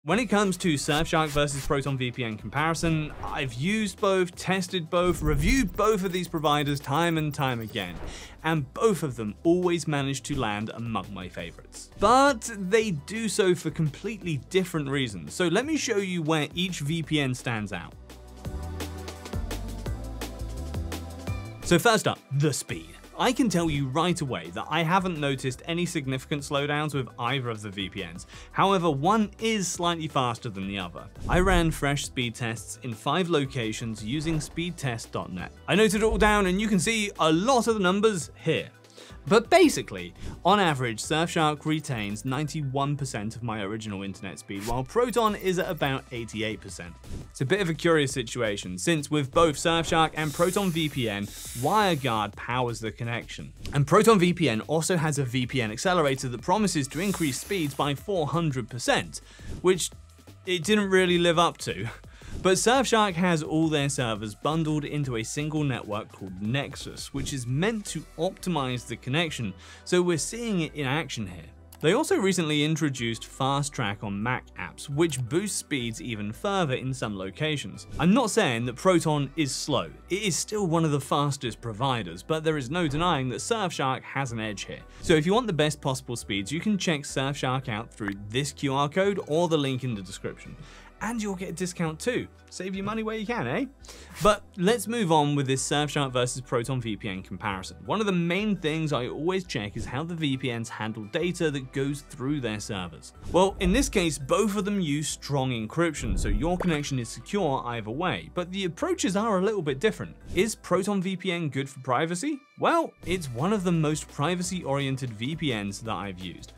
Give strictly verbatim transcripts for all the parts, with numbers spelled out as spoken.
When it comes to Surfshark versus ProtonVPN comparison, I've used both, tested both, reviewed both of these providers time and time again, and both of them always manage to land among my favorites. But they do so for completely different reasons, so let me show you where each V P N stands out. So first up, the speed. I can tell you right away that I haven't noticed any significant slowdowns with either of the V P Ns. However, one is slightly faster than the other. I ran fresh speed tests in five locations using speedtest dot net. I noted it all down and you can see a lot of the numbers here. But basically, on average, Surfshark retains ninety-one percent of my original internet speed, while Proton is at about eighty-eight percent. It's a bit of a curious situation, since with both Surfshark and ProtonVPN, WireGuard powers the connection. And ProtonVPN also has a V P N accelerator that promises to increase speeds by four hundred percent, which it didn't really live up to. But Surfshark has all their servers bundled into a single network called Nexus, which is meant to optimize the connection, so we're seeing it in action here. They also recently introduced Fast Track on Mac apps, which boosts speeds even further in some locations. I'm not saying that Proton is slow, it is still one of the fastest providers, but there is no denying that Surfshark has an edge here. So if you want the best possible speeds, you can check Surfshark out through this Q R code or the link in the description. And you'll get a discount too. Save your money where you can, eh? But let's move on with this Surfshark versus ProtonVPN comparison. One of the main things I always check is how the V P Ns handle data that goes through their servers. Well, in this case, both of them use strong encryption, so your connection is secure either way, but the approaches are a little bit different. Is ProtonVPN good for privacy? Well, it's one of the most privacy-oriented V P Ns that I've used.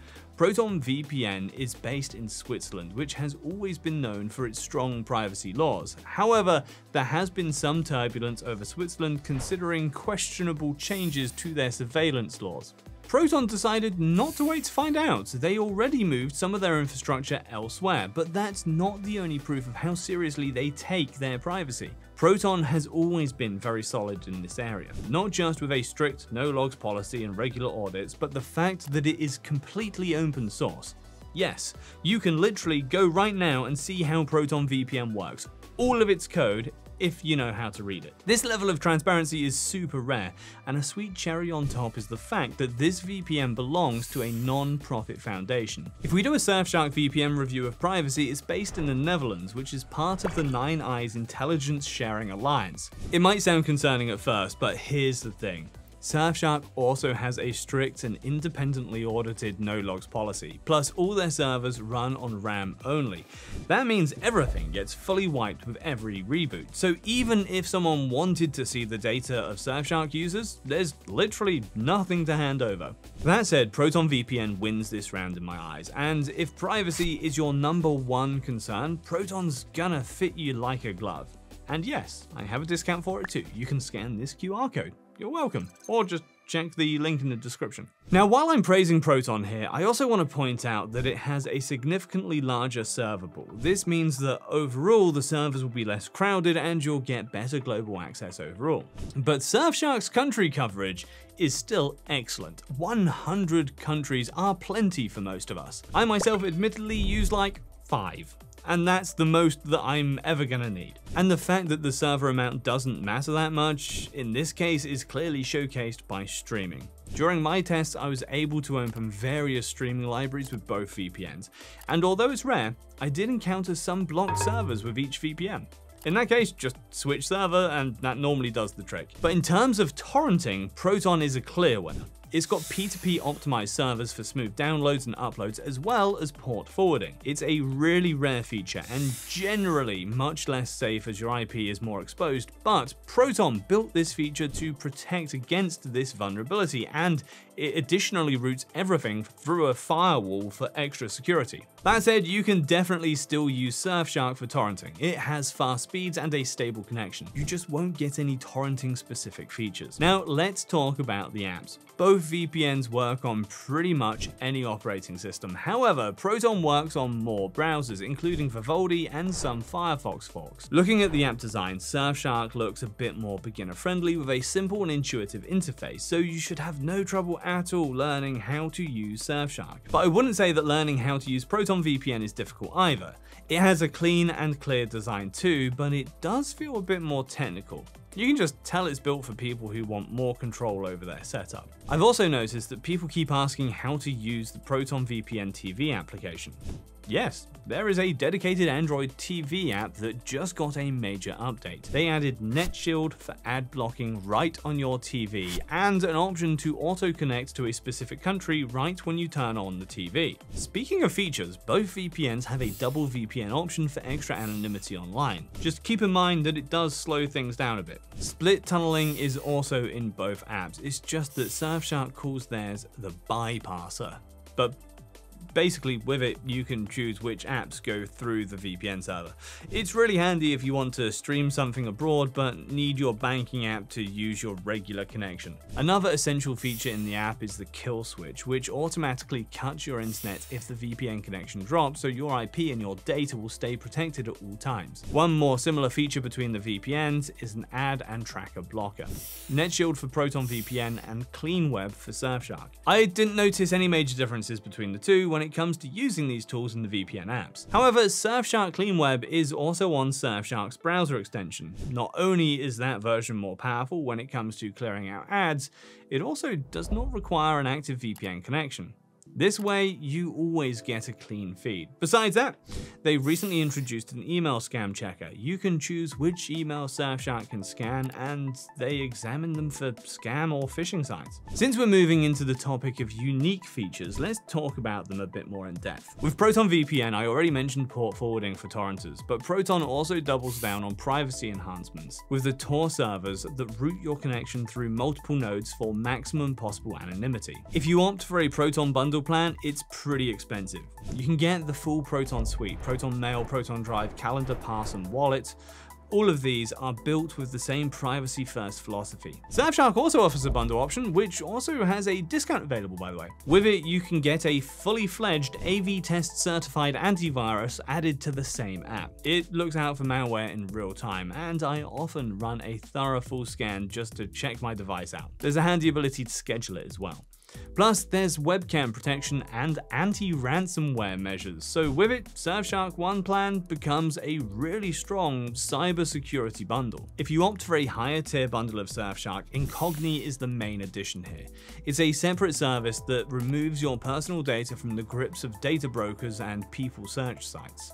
ProtonVPN is based in Switzerland, which has always been known for its strong privacy laws. However, there has been some turbulence over Switzerland considering questionable changes to their surveillance laws. Proton decided not to wait to find out. They already moved some of their infrastructure elsewhere, but that's not the only proof of how seriously they take their privacy. Proton has always been very solid in this area, not just with a strict no-logs policy and regular audits, but the fact that it is completely open source. Yes, you can literally go right now and see how ProtonVPN works, all of its code, if you know how to read it. This level of transparency is super rare, and a sweet cherry on top is the fact that this V P N belongs to a non-profit foundation. If we do a Surfshark V P N review of privacy, it's based in the Netherlands, which is part of the Nine Eyes Intelligence Sharing Alliance. It might sound concerning at first, but here's the thing. Surfshark also has a strict and independently audited no-logs policy, plus all their servers run on RAM only. That means everything gets fully wiped with every reboot, so even if someone wanted to see the data of Surfshark users, there's literally nothing to hand over. That said, ProtonVPN wins this round in my eyes, and if privacy is your number one concern, Proton's gonna fit you like a glove. And yes, I have a discount for it too. You can scan this Q R code. You're welcome, or just check the link in the description. Now, while I'm praising Proton here, I also want to point out that it has a significantly larger server pool. This means that overall, the servers will be less crowded and you'll get better global access overall. But Surfshark's country coverage is still excellent. one hundred countries are plenty for most of us. I myself admittedly use like five. And that's the most that I'm ever gonna need. And the fact that the server amount doesn't matter that much, in this case, is clearly showcased by streaming. During my tests, I was able to open various streaming libraries with both V P Ns, and although it's rare, I did encounter some blocked servers with each V P N. In that case, just switch server and that normally does the trick. But in terms of torrenting, Proton is a clear winner. It's got P two P optimized servers for smooth downloads and uploads, as well as port forwarding. It's a really rare feature and generally much less safe as your I P is more exposed, but Proton built this feature to protect against this vulnerability, and it additionally routes everything through a firewall for extra security. That said, you can definitely still use Surfshark for torrenting. It has fast speeds and a stable connection. You just won't get any torrenting specific features. Now let's talk about the apps. Both V P Ns work on pretty much any operating system. However, Proton works on more browsers, including Vivaldi and some Firefox forks. Looking at the app design, Surfshark looks a bit more beginner friendly with a simple and intuitive interface, so you should have no trouble at all learning how to use Surfshark. But I wouldn't say that learning how to use ProtonVPN is difficult either. It has a clean and clear design too, but it does feel a bit more technical. You can just tell it's built for people who want more control over their setup. I've also noticed that people keep asking how to use the ProtonVPN T V application. Yes, there is a dedicated Android T V app that just got a major update. They added NetShield for ad blocking right on your T V and an option to auto-connect to a specific country right when you turn on the T V. Speaking of features, both V P Ns have a double V P N option for extra anonymity online. Just keep in mind that it does slow things down a bit. Split tunneling is also in both apps, it's just that Surfshark calls theirs the bypasser. But basically, with it, you can choose which apps go through the V P N server. It's really handy if you want to stream something abroad but need your banking app to use your regular connection. Another essential feature in the app is the kill switch, which automatically cuts your internet if the V P N connection drops, so your I P and your data will stay protected at all times. One more similar feature between the V P Ns is an ad and tracker blocker. NetShield for ProtonVPN and CleanWeb for Surfshark. I didn't notice any major differences between the two when it comes to using these tools in the V P N apps. However, Surfshark CleanWeb is also on Surfshark's browser extension. Not only is that version more powerful when it comes to clearing out ads, it also does not require an active V P N connection. This way, you always get a clean feed. Besides that, they recently introduced an email scam checker. You can choose which email Surfshark can scan, and they examine them for scam or phishing sites. Since we're moving into the topic of unique features, let's talk about them a bit more in depth. With ProtonVPN, I already mentioned port forwarding for torrenters, but Proton also doubles down on privacy enhancements with the Tor servers that route your connection through multiple nodes for maximum possible anonymity. If you opt for a Proton bundle plan, it's pretty expensive. You can get the full Proton suite, Proton Mail, Proton Drive, Calendar, Pass, and Wallet. All of these are built with the same privacy-first philosophy. Surfshark also offers a bundle option, which also has a discount available, by the way. With it, you can get a fully fledged A V test certified antivirus added to the same app. It looks out for malware in real time, and I often run a thorough full scan just to check my device out. There's a handy ability to schedule it as well. Plus, there's webcam protection and anti-ransomware measures, so with it, Surfshark One plan becomes a really strong cybersecurity bundle. If you opt for a higher tier bundle of Surfshark, Incogni is the main addition here. It's a separate service that removes your personal data from the grips of data brokers and people search sites.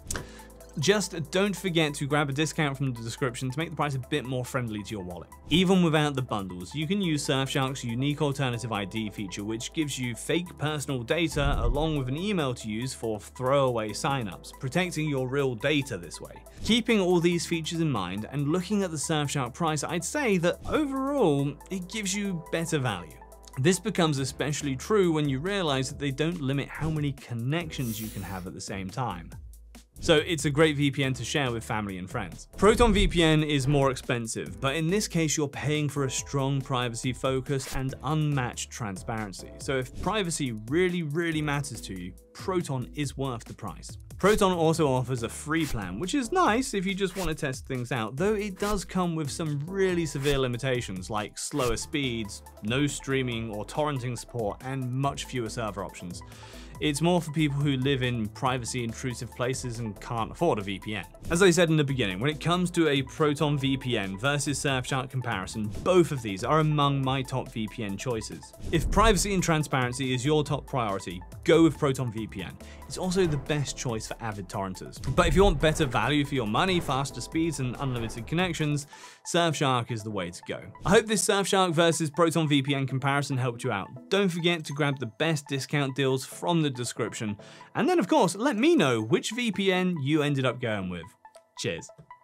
Just don't forget to grab a discount from the description to make the price a bit more friendly to your wallet. Even without the bundles, you can use Surfshark's unique alternative I D feature, which gives you fake personal data along with an email to use for throwaway signups, protecting your real data this way. Keeping all these features in mind and looking at the Surfshark price, I'd say that overall, it gives you better value. This becomes especially true when you realize that they don't limit how many connections you can have at the same time. So it's a great V P N to share with family and friends. ProtonVPN is more expensive, but in this case you're paying for a strong privacy focus and unmatched transparency. So if privacy really, really matters to you, Proton is worth the price. Proton also offers a free plan, which is nice if you just want to test things out, though it does come with some really severe limitations like slower speeds, no streaming or torrenting support, and much fewer server options. It's more for people who live in privacy-intrusive places and can't afford a V P N. As I said in the beginning, when it comes to a ProtonVPN versus Surfshark comparison, both of these are among my top V P N choices. If privacy and transparency is your top priority, go with ProtonVPN. It's also the best choice for avid torrenters. But if you want better value for your money, faster speeds, and unlimited connections, Surfshark is the way to go. I hope this Surfshark versus ProtonVPN comparison helped you out. Don't forget to grab the best discount deals from the description, and then of course let me know which V P N you ended up going with. Cheers.